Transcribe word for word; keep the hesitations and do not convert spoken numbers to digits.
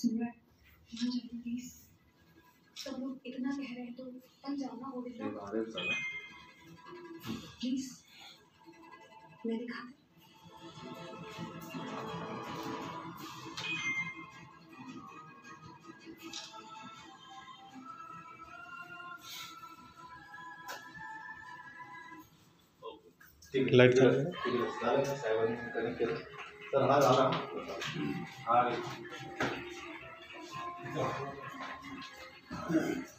सिमरन यहाँ जाओ प्लीज, सब लोग इतना कह रहे हैं तो अपन जाना होगा प्लीज, मैं दिखा दे। लाइट सर हा झाला हा